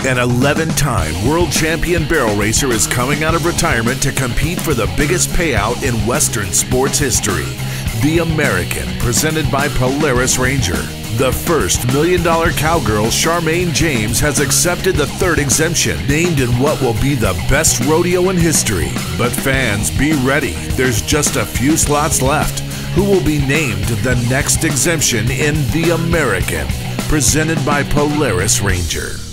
An 11-time world champion barrel racer is coming out of retirement to compete for the biggest payout in Western sports history. The American, presented by Polaris Ranger. The first $1 million cowgirl, Charmaine James, has accepted the third exemption, named in what will be the best rodeo in history. But fans, be ready. There's just a few slots left. Who will be named the next exemption in The American, presented by Polaris Ranger.